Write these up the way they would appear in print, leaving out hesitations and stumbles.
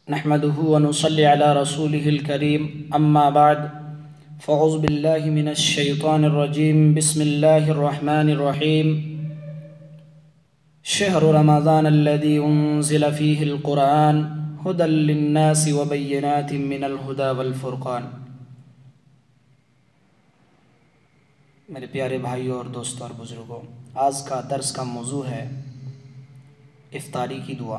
نحمده ونصلي على رسوله الكريم اما بعد فاعوذ بالله من الشيطان الرجيم بسم الله الرحمن الرحيم شهر رمضان الذي انزل فيه القرآن هدى للناس وبينات من الهدى والفرقان۔ میرے پیارے بھائیوں اور دوستوں اور بزرگوں، آج کا درس کا موضوع ہے افطاری کی دعا۔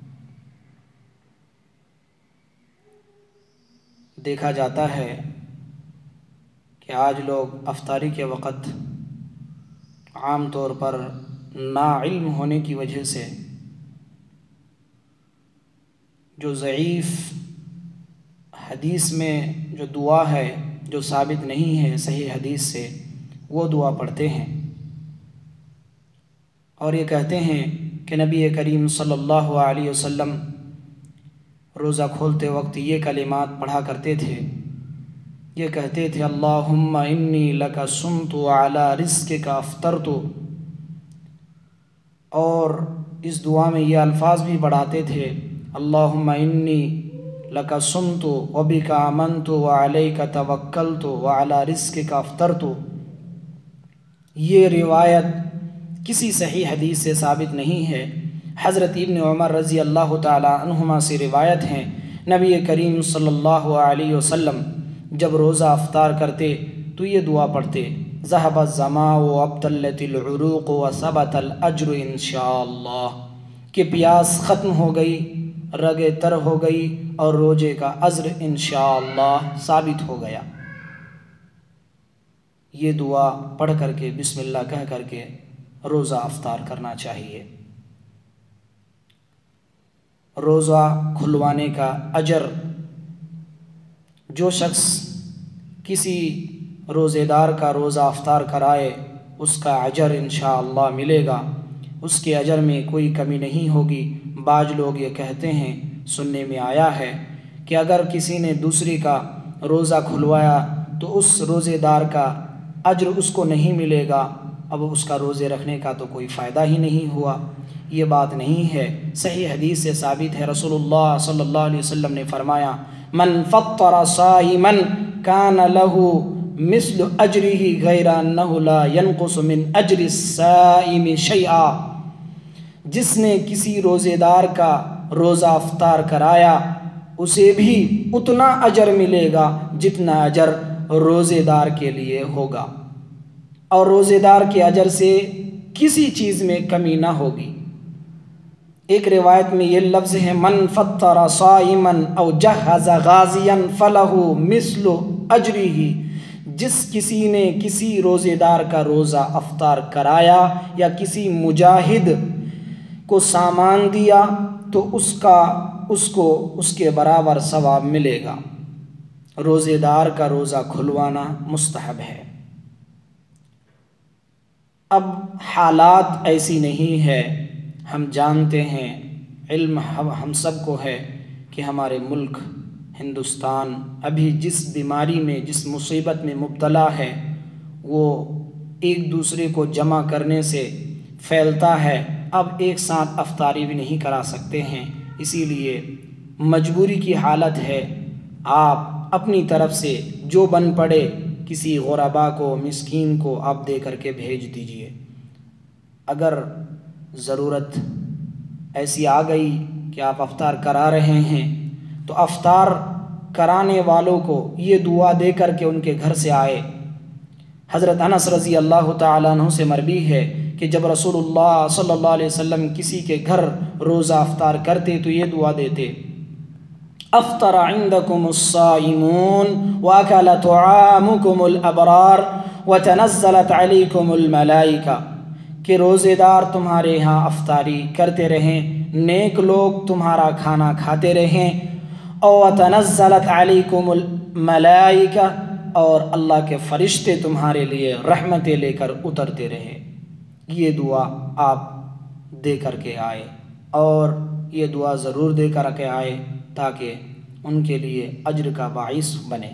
دیکھا جاتا ہے کہ آج لوگ افطاری کے وقت عام طور پر ناعلم ہونے کی وجہ سے جو ضعیف حدیث میں جو دعا ہے جو ثابت نہیں ہے صحیح حدیث سے، وہ دعا پڑھتے ہیں اور یہ کہتے ہیں کہ نبی کریم صلی اللہ علیہ وسلم روزہ کھولتے وقت یہ کلمات پڑھا کرتے تھے، یہ کہتے تھے اللہم انی لک صمت علی رزقک افطرت، اور اس دعا میں یہ الفاظ بھی بڑھاتے تھے اللہم انی لک صمت وبک آمنت وعلیک توکلت وعلی رزقک افطرت۔ یہ روایت کسی صحیح حدیث سے ثابت نہیں ہے۔ حضرت ابن عمر رضی اللہ تعالی عنہما سے روایت ہیں، نبی کریم صلی اللہ علیہ وسلم جب روزہ افطار کرتے تو یہ دعا پڑھتے ذهب الظماء وابتلت العروق وثبت الاجر انشاءاللہ، کہ پیاس ختم ہو گئی، رگیں تر ہو گئی اور روزے کا اجر انشاءاللہ ثابت ہو گیا۔ یہ دعا پڑھ کر کے بسم اللہ کہہ کر کے روزہ افطار کرنا چاہیے۔ روزہ کھلوانے کا اجر، جو شخص کسی روزے دار کا روزہ افطار کرائے اس کا اجر انشاءاللہ ملے گا، اس کے اجر میں کوئی کمی نہیں ہوگی۔ بعض لوگ یہ کہتے ہیں، سننے میں آیا ہے کہ اگر کسی نے دوسری کا روزہ کھلوایا تو اس روزے دار کا اجر اس کو نہیں ملے گا، اب اس کا روزے رکھنے کا تو کوئی فائدہ ہی نہیں ہوا۔ یہ بات نہیں ہے، صحیح حدیث سے ثابت ہے۔ رسول اللہ صلی اللہ علیہ وسلم نے فرمایا من فطر صائما کان له مثل اجرہ غیر انہ لا ينقص من اجر الصائم شیئا، جس نے کسی روزے دار کا روزہ افطار کرایا اسے بھی اتنا اجر ملے گا جتنا اجر روزے دار کے لیے ہوگا، اور روزے دار کے اجر سے کسی چیز میں کمی نہ ہوگی۔ ایک روایت میں یہ لفظ ہے من فطر صائما او جہز غازیا فلہ مثل اجرہ، جس کسی نے کسی روزے دار کا روزہ افطار کرایا یا کسی مجاہد کو سامان دیا تو اس کو اس کے برابر ثواب ملے گا۔ روزے دار کا روزہ کھلوانا مستحب ہے۔ اب حالات ایسی نہیں ہے، ہم جانتے ہیں، علم ہم سب کو ہے کہ ہمارے ملک ہندوستان ابھی جس بیماری میں جس مصیبت میں مبتلا ہے وہ ایک دوسرے کو جمع کرنے سے پھیلتا ہے۔ اب ایک ساتھ افطاری بھی نہیں کرا سکتے ہیں، اسی لیے مجبوری کی حالت ہے۔ آپ اپنی طرف سے جو بن پڑے کسی غربا کو مسکین کو آپ دے کر کے بھیج دیجئے۔ اگر ضرورت ایسی آ گئی کہ آپ افطار کرا رہے ہیں تو افطار کرانے والوں کو یہ دعا دے کر کے ان کے گھر سے آئے۔ حضرت انس رضی اللہ تعالیٰ عنہ سے مروی ہے کہ جب رسول اللہ صلی اللہ علیہ وسلم کسی کے گھر روزہ افطار کرتے تو یہ دعا دیتے افطر عندکم الصائمون واکل طعامکم الابرار وتنزلت علیکم الملائکہ، کہ روزے دار تمہارے ہاں افطاری کرتے رہیں، نیک لوگ تمہارا کھانا کھاتے رہیں، اور تنزلت علیکم الملائکہ، اور اللہ کے فرشتے تمہارے لیے رحمتیں لے کر اترتے رہے۔ یہ دعا آپ دے کر کے آئے، اور یہ دعا ضرور دے کر کے آئے تاکہ ان کے لیے اجر کا باعث بنے۔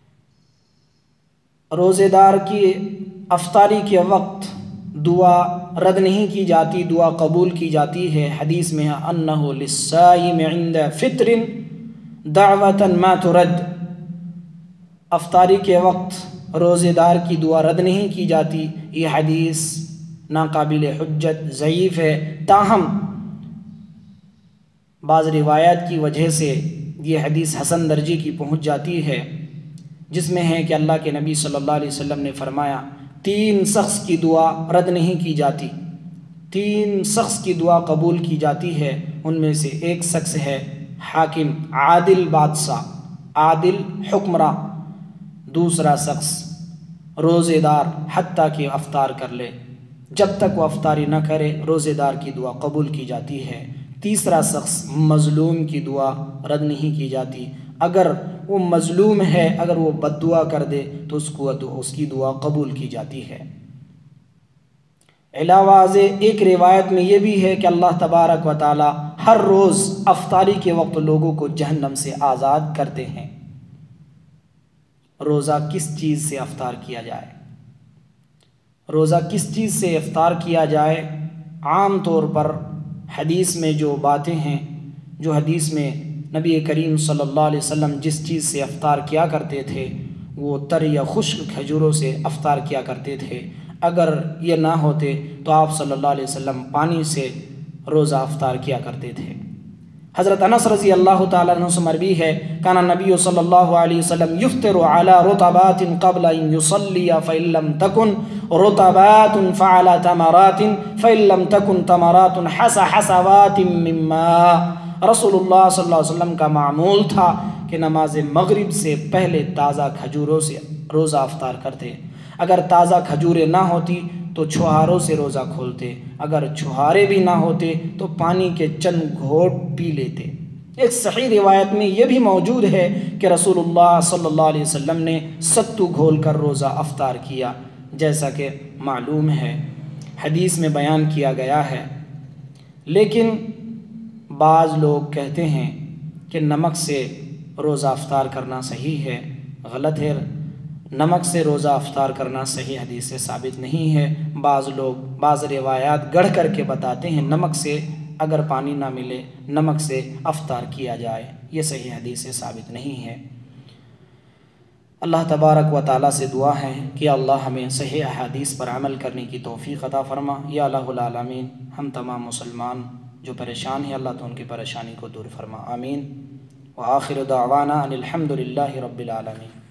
روزے دار کی افطاری کے وقت دعا رد نہیں کی جاتی، دعا قبول کی جاتی ہے۔ حدیث میں ہے انہ للصائم عند فطر دعوة ما ترد، افطاری کے وقت روزے دار کی دعا رد نہیں کی جاتی۔ یہ حدیث ناقابل حجت ضعیف ہے، تاہم بعض روایات کی وجہ سے یہ حدیث حسن درجے کی پہنچ جاتی ہے، جس میں ہے کہ اللہ کے نبی صلی اللہ علیہ وسلم نے فرمایا 3 شخص کی دعا رد نہیں کی جاتی، 3 شخص کی دعا قبول کی جاتی ہے۔ ان میں سے ایک شخص ہے حاکم، عادل بادشاہ، عادل حکمراں، دوسرا شخص روزے دار حتیٰ کہ افطار کر لے، جب تک وہ افطاری نہ کرے روزے دار کی دعا قبول کی جاتی ہے۔ تیسرا شخص مظلوم کی دعا رد نہیں کی جاتی، اگر وہ مظلوم ہے، اگر وہ بد دعا کر دے تو اس کی دعا قبول کی جاتی ہے۔ علاوہ ازیں ایک روایت میں یہ بھی ہے کہ اللہ تبارک و تعالی ہر روز افطاری کے وقت لوگوں کو جہنم سے آزاد کرتے ہیں۔ روزہ کس چیز سے افطار کیا جائے؟ روزہ کس چیز سے افطار کیا جائے؟ عام طور پر حدیث میں جو باتیں ہیں، جو حدیث میں نبی کریم صلی اللہ علیہ وسلم جس چیز سے افطار کیا کرتے تھے وہ تر یا خشک کھجوروں سے افطار کیا کرتے تھے۔ اگر یہ نہ ہوتے تو آپ صلی اللہ علیہ وسلم پانی سے روزہ افطار کیا کرتے تھے۔ حضرت انس رضی اللہ تعالیٰ عنہ سے مروی ہے کان النبی صلی اللہ علیہ وسلم یفطر علی رطبات قبل ان یصلی فإن لم تکن رطبات فعلى تمرات فإن لم تکن تمرات حسوات من ماء۔ رسول اللہ صلی اللہ علیہ وسلم کا معمول تھا کہ نماز مغرب سے پہلے تازہ کھجوروں سے روزہ افطار کرتے، اگر تازہ کھجوریں نہ ہوتی تو چھہاروں سے روزہ کھولتے، اگر چھہارے بھی نہ ہوتے تو پانی کے چند گھونٹ پی لیتے۔ ایک صحیح روایت میں یہ بھی موجود ہے کہ رسول اللہ صلی اللہ علیہ وسلم نے ستو گھول کر روزہ افطار کیا، جیسا کہ معلوم ہے حدیث میں بیان کیا گیا ہے۔ لیکن بعض لوگ کہتے ہیں کہ نمک سے روزہ افطار کرنا صحیح ہے، غلط ہے۔ نمک سے روزہ افطار کرنا صحیح حدیث سے ثابت نہیں ہے۔ بعض لوگ بعض روایات گڑھ کر کے بتاتے ہیں نمک سے اگر پانی نہ ملے نمک سے افطار کیا جائے، یہ صحیح حدیث سے ثابت نہیں ہے۔ اللہ تبارک و تعالیٰ سے دعا ہے کہ اللہ ہمیں صحیح احادیث پر عمل کرنے کی توفیق عطا فرما۔ یا الہ العالمین، ہم تمام مسلمان جو پریشان ہیں اللہ تو ان کی پریشانی کو دور فرما، آمین۔ وآخر دعوانا ان الحمد للہ رب العالمین۔